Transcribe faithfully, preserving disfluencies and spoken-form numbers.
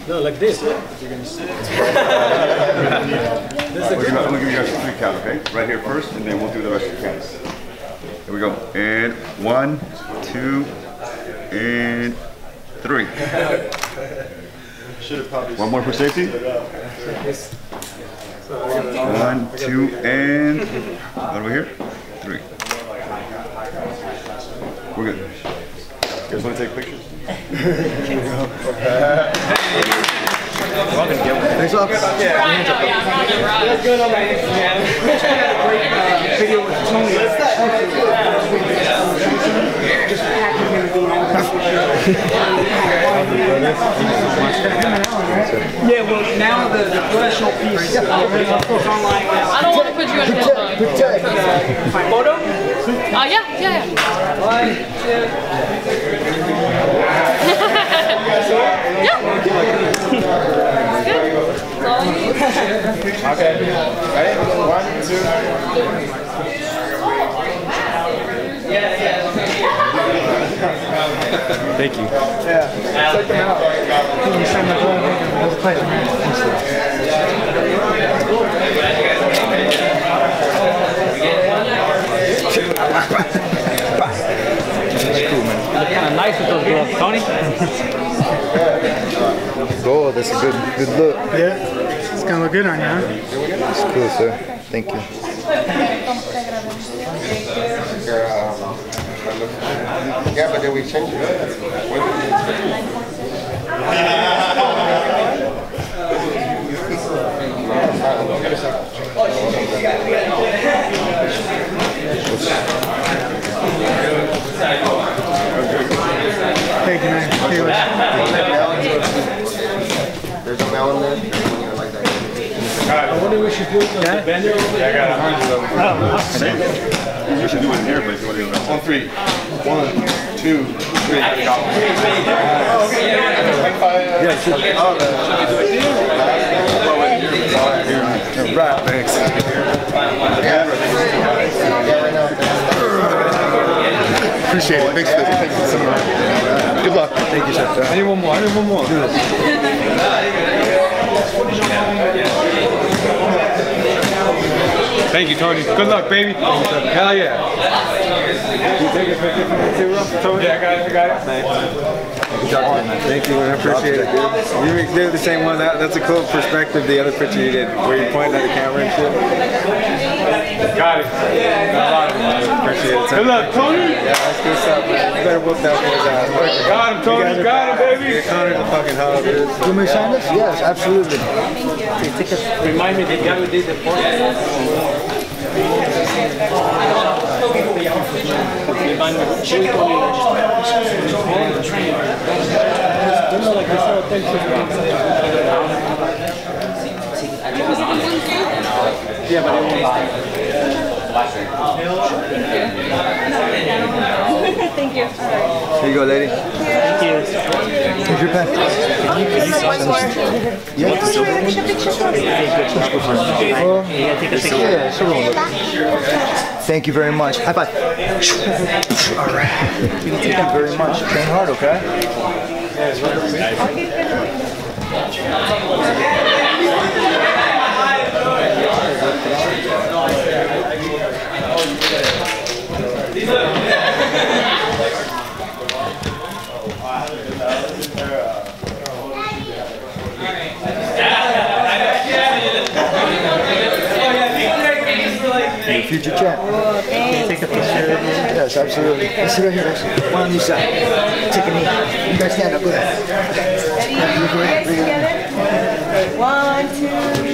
No, like this. You're gonna sit. I'm gonna give you guys a three count, okay? Right here first, and then we'll do the rest of the counts. Here we go. And one, two, and three. One more for safety. One, two, and over here. Three. We're good. You guys want to take pictures? Thanks, off. Yeah. That's good on my Instagram. Video with Tony. Just packing everything out. Yeah, well, now the, the professional piece is online. I don't want to put you in a Protect. Photo? Uh, yeah, yeah, yeah. One, two. Yeah. Good. That's all you need. Okay. Ready? One, two. Thank you. Yeah. Check them out. Can you sign my phone? Let's play it. That's cool, man. You look kind of nice with those gloves, Tony. Oh, that's a good good look. Yeah. It's gonna look good on you, huh? That's cool, sir. Thank you. Yeah, but then we changed it. Thank you, man. There's a melon there. I wonder what we should do with the bender over there. I got a hundred of them. You should do it in here, but you want to do it on three. One, two, three. Yeah, sure. Right, thanks. Appreciate it. Thanks for this. Thank you so much. Good luck. Thank you, sir. I need one more. I need one more. Do this. Thank you, Tony. Good luck, baby. Hell yeah. You take a picture for me too, Tony? Yeah, I got it. I got it. Nice. Thank you, man. I appreciate it, dude. You did the same one. That, that's a cool perspective, the other picture you did, where you pointed at the camera and shit. Got it. I love it, man. I appreciate it. Good luck, Tony. Yeah, that's good stuff, man. You better whoop that boy's ass. Got him, Tony. Got him, baby. Connor's a fucking hell, dude. Do you sign this? Yes, absolutely. Remind me, the guy who did the podcast. Remind me, she told me that yeah, but it won't lie. Thank you. Here you go, lady. Thank you. Here's your pen. You want the silver one? Yeah, silver one. Thank you very much. High five. All right. Thank you very much. Train hard, okay? Hey, future chat. Can you take a picture? Yes, absolutely. Let's sit right here. One on each side. Take a knee. You guys stand up. Go ahead. Ready? Together? One, two,